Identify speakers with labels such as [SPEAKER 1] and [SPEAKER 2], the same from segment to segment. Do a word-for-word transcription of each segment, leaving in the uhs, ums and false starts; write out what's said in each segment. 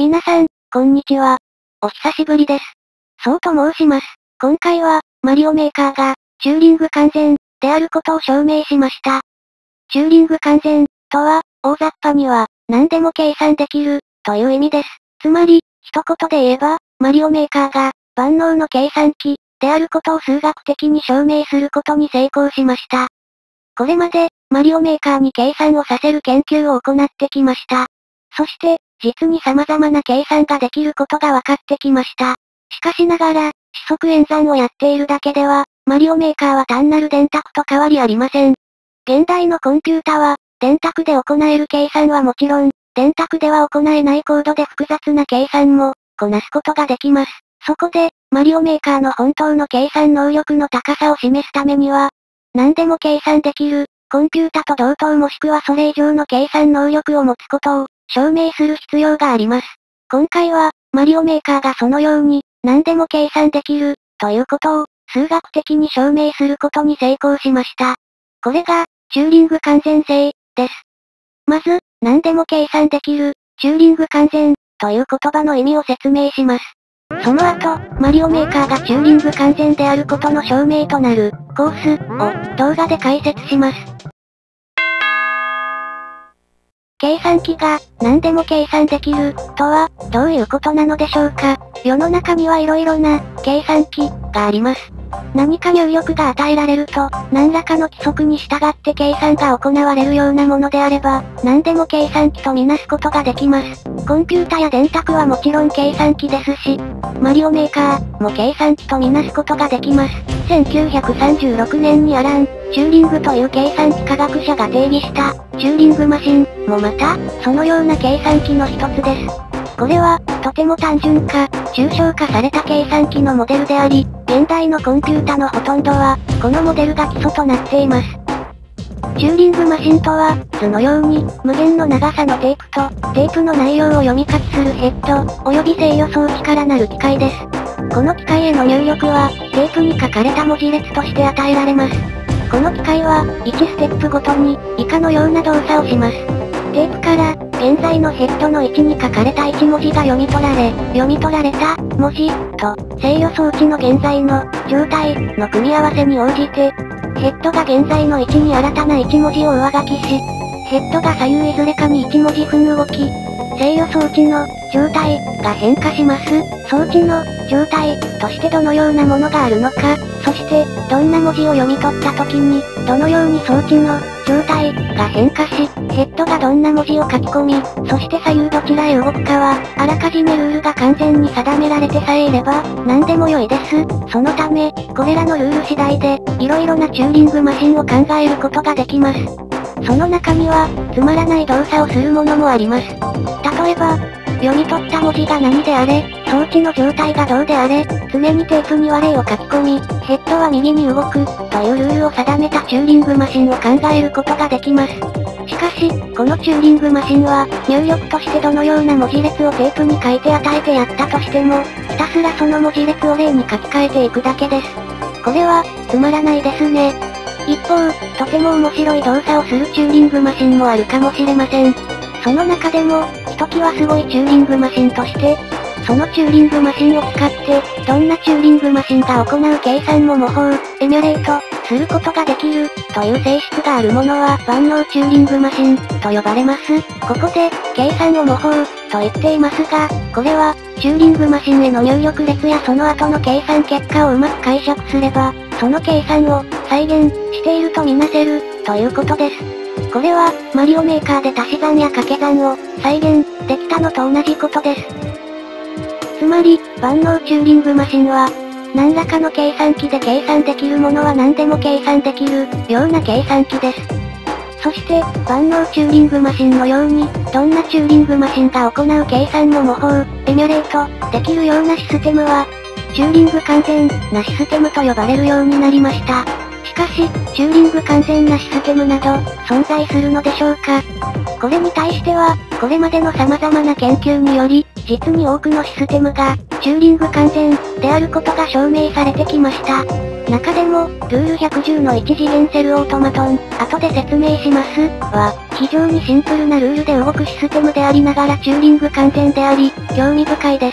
[SPEAKER 1] 皆さん、こんにちは。お久しぶりです。そうと申します。今回は、マリオメーカーが、チューリング完全、であることを証明しました。チューリング完全、とは、大雑把には、何でも計算できる、という意味です。つまり、一言で言えば、マリオメーカーが、万能の計算機、であることを数学的に証明することに成功しました。これまで、マリオメーカーに計算をさせる研究を行ってきました。そして、実に様々な計算ができることが分かってきました。しかしながら、四則演算をやっているだけでは、マリオメーカーは単なる電卓と変わりありません。現代のコンピュータは、電卓で行える計算はもちろん、電卓では行えないコードで複雑な計算も、こなすことができます。そこで、マリオメーカーの本当の計算能力の高さを示すためには、何でも計算できる、コンピュータと同等もしくはそれ以上の計算能力を持つことを、証明する必要があります。今回は、マリオメーカーがそのように、何でも計算できる、ということを、数学的に証明することに成功しました。これが、チューリング完全性、です。まず、何でも計算できる、チューリング完全、という言葉の意味を説明します。その後、マリオメーカーがチューリング完全であることの証明となる、コース、を、動画で解説します。計算機が、何でも計算できる、とは、どういうことなのでしょうか。世の中には色々な、計算機、があります。何か入力が与えられると、何らかの規則に従って計算が行われるようなものであれば、何でも計算機とみなすことができます。コンピュータや電卓はもちろん計算機ですし、マリオメーカー、も計算機とみなすことができます。せんきゅうひゃくさんじゅうろくねんにアラン・チューリングという計算機科学者が定義した、チューリングマシン、もまた、そのような計算機の一つです。これは、とても単純化、抽象化された計算機のモデルであり、現代のコンピュータのほとんどは、このモデルが基礎となっています。チューリングマシンとは、図のように、無限の長さのテープと、テープの内容を読み書きするヘッド、及び制御装置からなる機械です。この機械への入力は、テープに書かれた文字列として与えられます。この機械は、いちステップごとに、以下のような動作をします。テープから、現在のヘッドの位置に書かれたいち文字が読み取られ、読み取られた文字と制御装置の現在の状態の組み合わせに応じて、ヘッドが現在の位置に新たないち文字を上書きし、ヘッドが左右いずれかにいち文字踏む動き、制御装置の状態が変化します。装置の状態としてどのようなものがあるのか、そしてどんな文字を読み取った時に、どのように装置の状態が変化し、ヘッドがどんな文字を書き込み、そして左右どちらへ動くかは、あらかじめルールが完全に定められてさえいれば、何でも良いです。そのため、これらのルール次第で、色々なチューリングマシンを考えることができます。その中には、つまらない動作をするものもあります。例えば、読み取った文字が何であれ、装置の状態がどうであれ、常にテープに割れを書き込み、ヘッドは右に動く、というルールを定めたチューリングマシンを考えることができます。しかし、このチューリングマシンは、入力としてどのような文字列をテープに書いて与えてやったとしても、ひたすらその文字列を例に書き換えていくだけです。これは、つまらないですね。一方、とても面白い動作をするチューリングマシンもあるかもしれません。その中でも、ひときわすごいチューリングマシンとして、そのチューリングマシンを使って、どんなチューリングマシンが行う計算も模倣、エミュレート、することができる、という性質があるものは万能チューリングマシン、と呼ばれます。ここで、計算を模倣、と言っていますが、これは、チューリングマシンへの入力列やその後の計算結果をうまく解釈すれば、その計算を、再現、しているとみなせる、ということです。これは、マリオメーカーで足し算や掛け算を、再現、できたのと同じことです。つまり、万能チューリングマシンは、何らかの計算機で計算できるものは何でも計算できる、ような計算機です。そして、万能チューリングマシンのように、どんなチューリングマシンが行う計算も模倣、エミュレート、できるようなシステムは、チューリング完全なシステムと呼ばれるようになりました。しかし、チューリング完全なシステムなど、存在するのでしょうか。これに対しては、これまでの様々な研究により、実に多くのシステムが、チューリング完全、であることが証明されてきました。 中でも、ルールひゃくじゅうの一次元セルオートマトン、後で説明します、は、非常にシンプルなルールで動くシステムでありながらチューリング完全であり、興味深いです。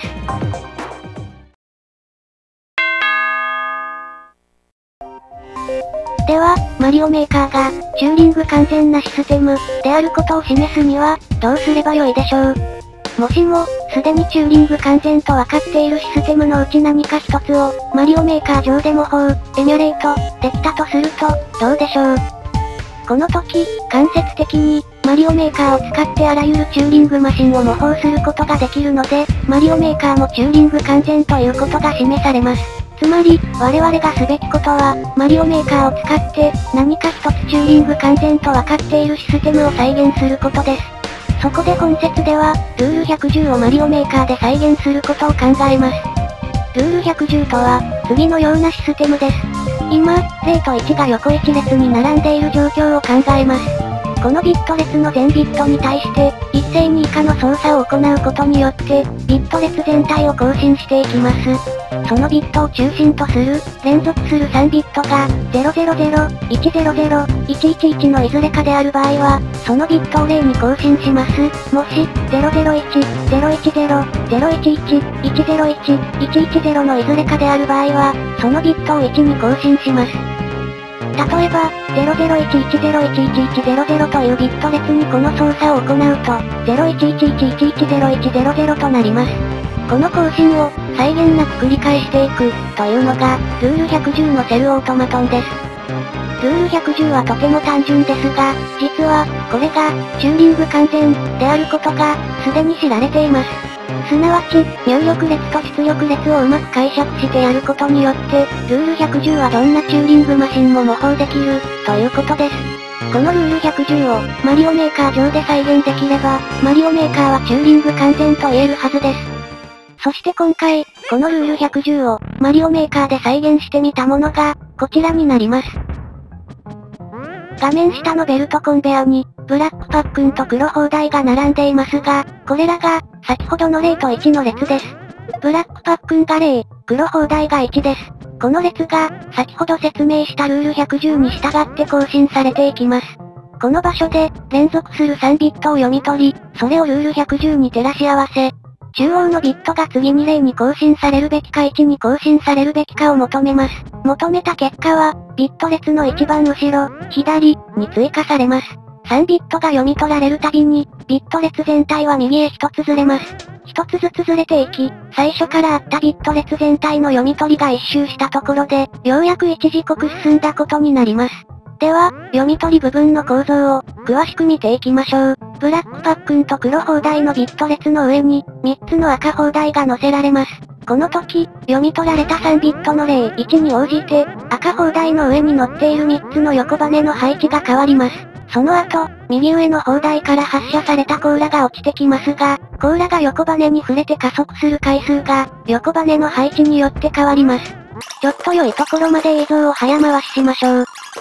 [SPEAKER 1] では、マリオメーカーが、チューリング完全なシステム、であることを示すには、どうすればよいでしょう。もしも、すでにチューリング完全と分かっているシステムのうち何か一つを、マリオメーカー上で模倣、エミュレート、できたとすると、どうでしょう。この時、間接的に、マリオメーカーを使ってあらゆるチューリングマシンを模倣することができるので、マリオメーカーもチューリング完全ということが示されます。つまり、我々がすべきことは、マリオメーカーを使って、何か一つチューリング完全と分かっているシステムを再現することです。そこで本節では、ルールひゃくじゅうをマリオメーカーで再現することを考えます。ルールひゃくじゅうとは、次のようなシステムです。今、ゼロといちが横一列に並んでいる状況を考えます。このビット列の全ビットに対して、一斉に以下の操作を行うことによって、ビット列全体を更新していきます。そのビットを中心とする、連続するさんビットが、ゼロゼロゼロ、いちゼロゼロ、いちいちいちのいずれかである場合は、そのビットをゼロに更新します。もし、ゼロゼロいち、ゼロいちゼロ、ゼロいちいち、いちゼロいち、いちいちゼロのいずれかである場合は、そのビットをいちに更新します。例えば、ゼロゼロいちいちゼロいちいちいちゼロゼロというビット列にこの操作を行うと、ゼロいちいちいちいちいちゼロいちゼロゼロとなります。この更新を、際限なく繰り返していく、というのが、ルールひゃくじゅうのセルオートマトンです。ルールひゃくじゅうはとても単純ですが、実は、これが、チューリング完全、であることが、すでに知られています。すなわち、入力列と出力列をうまく解釈してやることによって、ルールひゃくじゅうはどんなチューリングマシンも模倣できる、ということです。このルールひゃくじゅうを、マリオメーカー上で再現できれば、マリオメーカーはチューリング完全と言えるはずです。そして今回、このルールひゃくじゅうを、マリオメーカーで再現してみたものが、こちらになります。画面下のベルトコンベアに、ブラックパックンと黒砲台が並んでいますが、これらが、先ほどのゼロといちの列です。ブラックパックンがゼロ、黒砲台がいちです。この列が、先ほど説明したルールひゃくじゅうに従って更新されていきます。この場所で、連続するさんビットを読み取り、それをルールひゃくじゅうに照らし合わせ、中央のビットが次にゼロに更新されるべきかいちに更新されるべきかを求めます。求めた結果は、ビット列の一番後ろ、左、に追加されます。さんビットが読み取られるたびに、ビット列全体は右へ一つずれます。一つずつずれていき、最初からあったビット列全体の読み取りが一周したところで、ようやく一時刻進んだことになります。では、読み取り部分の構造を、詳しく見ていきましょう。ブラックパックンと黒砲台のビット列の上に、みっつの赤砲台が載せられます。この時、読み取られたさんビットのゼロ、いちに応じて、赤砲台の上に載っているみっつの横羽の配置が変わります。その後、右上の砲台から発射された甲羅が落ちてきますが、甲羅が横羽に触れて加速する回数が、横羽の配置によって変わります。ちょっと良いところまで映像を早回ししましょう。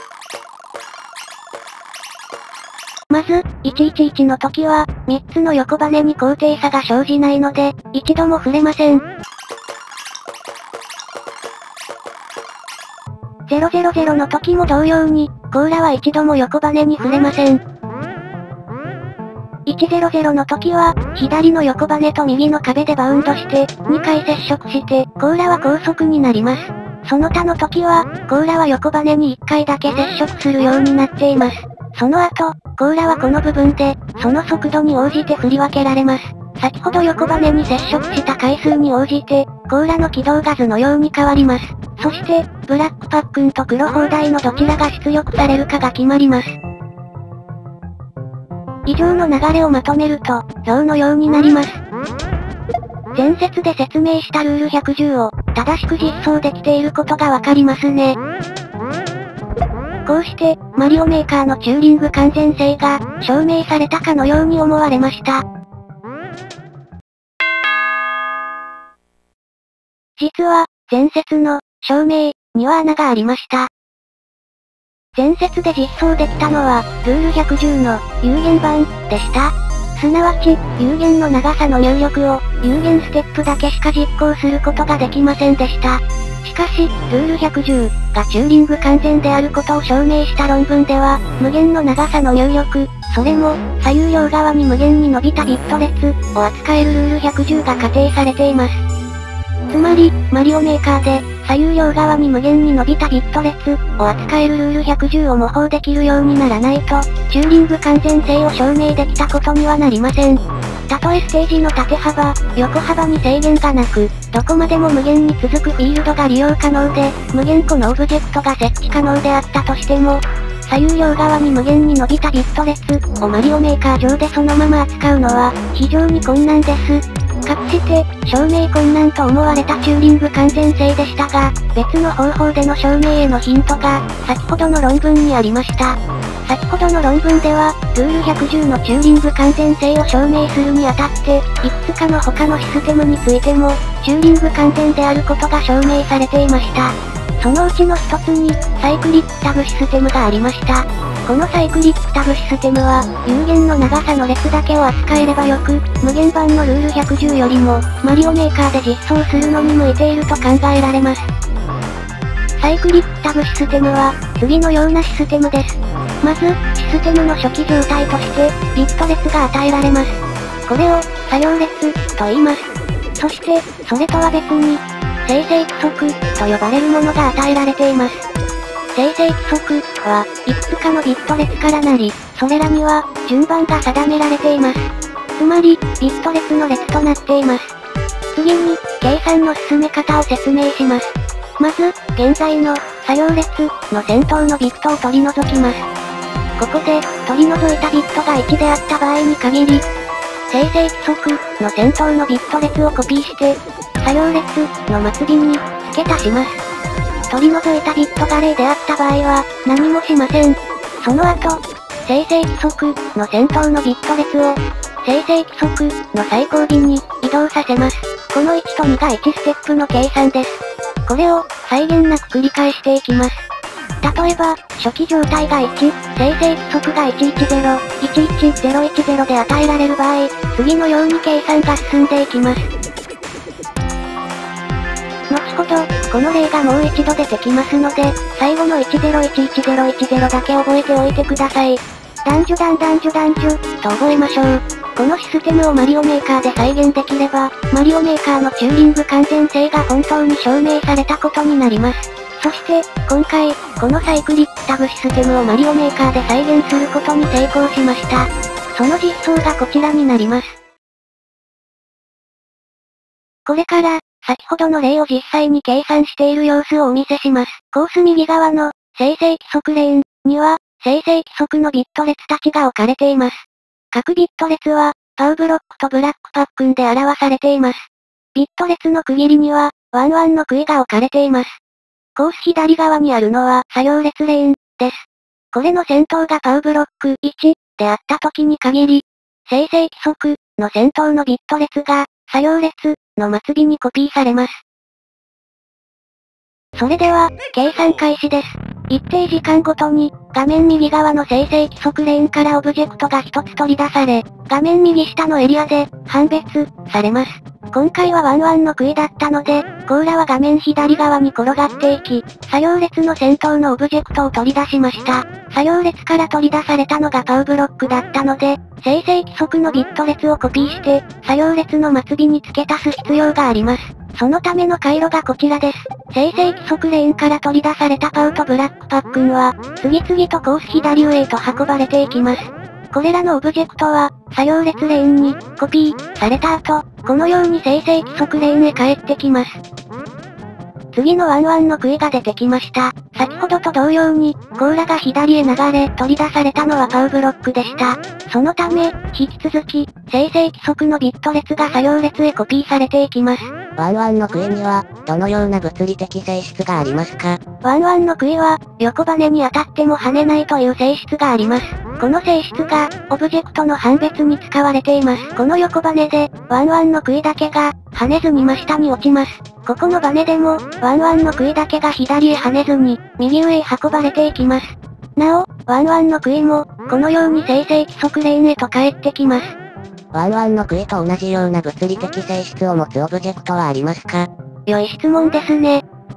[SPEAKER 1] まず、いちいちいちの時は、みっつの横羽に高低差が生じないので、一度も触れません。ゼロゼロゼロの時も同様に、甲羅は一度も横羽に触れません。いちゼロゼロの時は、左の横羽と右の壁でバウンドして、にかい接触して、甲羅は高速になります。その他の時は、甲羅は横羽にいっかいだけ接触するようになっています。その後、甲羅はこの部分で、その速度に応じて振り分けられます。先ほど横羽に接触した回数に応じて、甲羅の軌道が図のように変わります。そして、ブラックパックンと黒砲台のどちらが出力されるかが決まります。以上の流れをまとめると、表のようになります。前節で説明したルールひゃくじゅうを、正しく実装できていることがわかりますね。こうして、マリオメーカーのチューリング完全性が、証明されたかのように思われました。実は、前節の、証明、には穴がありました。前節で実装できたのは、ルールひゃくじゅうの、有限版、でした。すなわち、有限の長さの入力を、有限ステップだけしか実行することができませんでした。 しかし、ルールひゃくじゅうがチューリング完全であることを証明した論文では、無限の長さの入力、それも、左右両側に無限に伸びたビット列を扱えるルールひゃくじゅうが仮定されています。つまり、マリオメーカーで、左右両側に無限に伸びたビット列を扱えるルールひゃくじゅうを模倣できるようにならないと、チューリング完全性を証明できたことにはなりません。たとえステージの縦幅、横幅に制限がなく、どこまでも無限に続くフィールドが利用可能で、無限個のオブジェクトが設置可能であったとしても、左右両側に無限に伸びたビット列をマリオメーカー上でそのまま扱うのは、非常に困難です。かくして、証明困難と思われたチューリング完全性でしたが、別の方法での証明へのヒントが、先ほどの論文にありました。先ほどの論文では、ルールひゃくじゅうのチューリング完全性を証明するにあたって、いくつかの他のシステムについても、チューリング完全であることが証明されていました。そのうちの一つに、サイクリックタグシステムがありました。このサイクリックタグシステムは、有限の長さの列だけを扱えればよく、無限版のルールひゃくじゅうよりも、マリオメーカーで実装するのに向いていると考えられます。サイクリックタグシステムは、次のようなシステムです。まず、システムの初期状態として、ビット列が与えられます。これを、作業列、と言います。そして、それとは別に、生成規則、と呼ばれるものが与えられています。生成規則は、いくつかのビット列からなり、それらには、順番が定められています。つまり、ビット列の列となっています。次に、計算の進め方を説明します。まず、現在の、作業列の先頭のビットを取り除きます。ここで、取り除いたビットがいちであった場合に限り、生成規則の先頭のビット列をコピーして、作業列の末尾に付け足します。取り除いたビットがゼロであった場合は、何もしません。その後、生成規則の先頭のビット列を、生成規則の最後尾に移動させます。このいちとにがいちステップの計算です。これを、際限なく繰り返していきます。例えば、初期状態がいち、生成規則がいちいちゼロ、いちいちゼロいちゼロで与えられる場合、次のように計算が進んでいきます。後ほど、この例がもう一度出てきますので、最後のいちゼロいちいちゼロいちゼロだけ覚えておいてください。男女男男女男女、と覚えましょう。このシステムをマリオメーカーで再現できれば、マリオメーカーのチューリング完全性が本当に証明されたことになります。そして、今回、このサイクリックタグシステムをマリオメーカーで再現することに成功しました。その実装がこちらになります。これから、先ほどの例を実際に計算している様子をお見せします。コース右側の、生成規則レーンには、生成規則のビット列たちが置かれています。各ビット列は、パウブロックとブラックパックンで表されています。ビット列の区切りには、ワンワンの杭が置かれています。コース左側にあるのは、作業列レーン、です。これの先頭がパウブロックいち、であった時に限り、生成規則の先頭のビット列が、作業列の末尾にコピーされます。それでは、計算開始です。一定時間ごとに、画面右側の生成規則レーンからオブジェクトが一つ取り出され、画面右下のエリアで、判別、されます。今回はワンワンの杭だったので、甲羅は画面左側に転がっていき、作業列の先頭のオブジェクトを取り出しました。作業列から取り出されたのがパウブロックだったので、生成規則のビット列をコピーして、作業列の末尾に付け足す必要があります。そのための回路がこちらです。生成規則レーンから取り出されたパウとブラックパックンは、次々とコース左上へと運ばれていきます。これらのオブジェクトは、作業列レーンに、コピー、された後、このように生成規則レーンへ帰ってきます。次のワンワンの杭が出てきました。先ほどと同様に、甲羅が左へ流れ、取り出されたのはパウブロックでした。そのため、引き続き、生成規則のビット列が作業列へコピーされていきます。
[SPEAKER 2] ワンワンの杭には、どのような物理的性質がありますか？
[SPEAKER 1] ワンワンの杭は、横バネに当たっても跳ねないという性質があります。この性質が、オブジェクトの判別に使われています。この横バネで、ワンワンの杭だけが、跳ねずに真下に落ちます。ここのバネでも、ワンワンの杭だけが左へ跳ねずに、右上へ運ばれていきます。なお、ワンワンの杭も、このように生成規則レーンへと帰ってきます。
[SPEAKER 2] ワンワンの杭と同じような物理的性質を持つオブジェクトはありますか？
[SPEAKER 1] 良い質問ですね。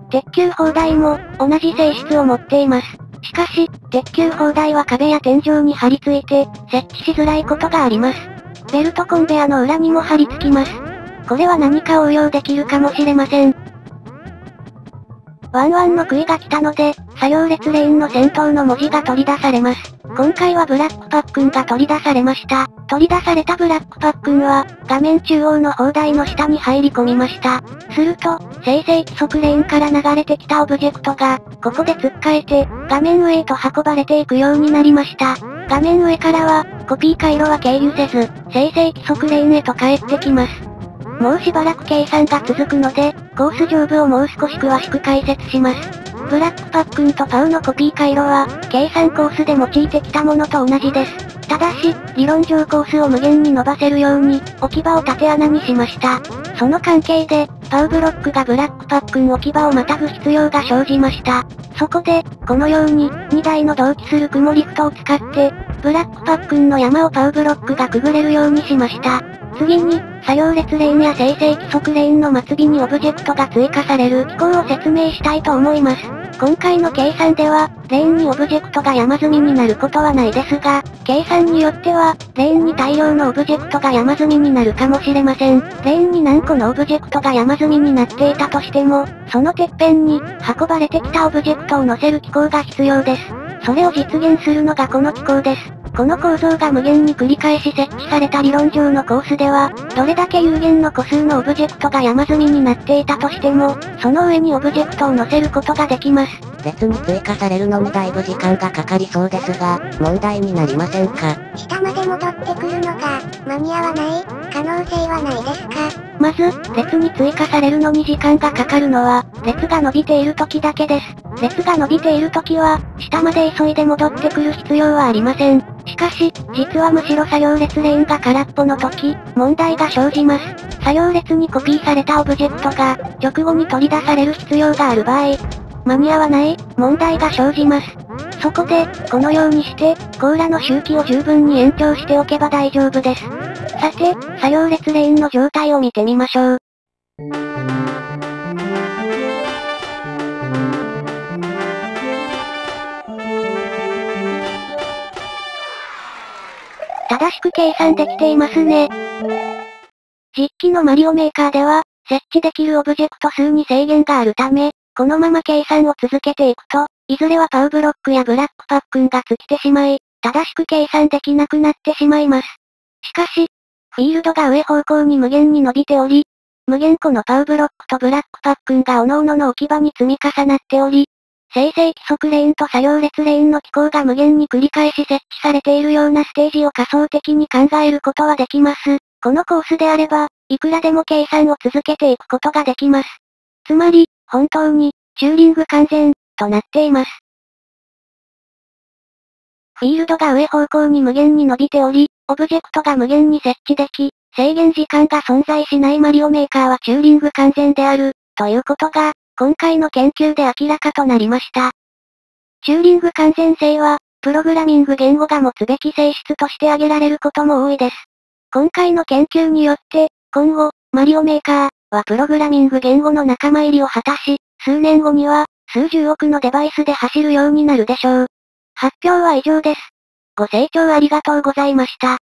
[SPEAKER 1] 鉄球砲台も、同じ性質を持っています。しかし、鉄球砲台は壁や天井に張り付いて、設置しづらいことがあります。ベルトコンベアの裏にも張り付きます。これは何か応用できるかもしれません。ワンワンの杭が来たので、作業列レーンの先頭の文字が取り出されます。今回はブラックパックンが取り出されました。取り出されたブラックパックンは、画面中央の砲台の下に入り込みました。すると、生成規則レーンから流れてきたオブジェクトが、ここで突っかえて、画面上へと運ばれていくようになりました。画面上からは、コピー回路は経由せず、生成規則レーンへと帰ってきます。もうしばらく計算が続くので、コース上部をもう少し詳しく解説します。ブラックパックンとパウのコピー回路は、計算コースで用いてきたものと同じです。ただし、理論上コースを無限に伸ばせるように、置き場を縦穴にしました。その関係で、パウブロックがブラックパックン置き場をまたぐ必要が生じました。そこで、このように、にだいの同期する雲リフトを使って、ブラックパックンの山をパウブロックがくぐれるようにしました。次に、作業列レーンや生成規則レーンの末尾にオブジェクトが追加される機構を説明したいと思います。今回の計算では、レーンにオブジェクトが山積みになることはないですが、計算によっては、レーンに大量のオブジェクトが山積みになるかもしれません。レーンに何個のオブジェクトが山積みになっていたとしても、そのてっぺんに、運ばれてきたオブジェクトを乗せる機構が必要です。それを実現するのがこの機構です。この構造が無限に繰り返し設置された理論上のコースでは、どれだけ有限の個数のオブジェクトが山積みになっていたとしても、その上にオブジェクトを乗せることができます。
[SPEAKER 2] 列に追加されるのにだいぶ時間がかかりそうですが、問題になりませんか？
[SPEAKER 3] 下まで戻ってくるのが、間に合わない可能性はないですか？
[SPEAKER 1] まず、列に追加されるのに時間がかかるのは、列が伸びている時だけです。列が伸びている時は、下まで急いで戻ってくる必要はありません。しかし、実はむしろ作業列レーンが空っぽの時、問題が生じます。作業列にコピーされたオブジェクトが、直後に取り出される必要がある場合、間に合わない、問題が生じます。そこで、このようにして、甲羅の周期を十分に延長しておけば大丈夫です。さて、作業列レーンの状態を見てみましょう。正しく計算できていますね。実機のマリオメーカーでは、設置できるオブジェクト数に制限があるため、このまま計算を続けていくと、いずれはパウブロックやブラックパックンが尽きてしまい、正しく計算できなくなってしまいます。しかし、フィールドが上方向に無限に伸びており、無限個のパウブロックとブラックパックンが各々の置き場に積み重なっており、生成規則レーンと作業列レーンの機構が無限に繰り返し設置されているようなステージを仮想的に考えることはできます。このコースであれば、いくらでも計算を続けていくことができます。つまり、本当に、チューリング完全、となっています。フィールドが上方向に無限に伸びており、オブジェクトが無限に設置でき、制限時間が存在しないマリオメーカーはチューリング完全である、ということが、今回の研究で明らかとなりました。チューリング完全性は、プログラミング言語が持つべき性質として挙げられることも多いです。今回の研究によって、今後、マリオメーカーはプログラミング言語の仲間入りを果たし、数年後には、数十億のデバイスで走るようになるでしょう。発表は以上です。ご清聴ありがとうございました。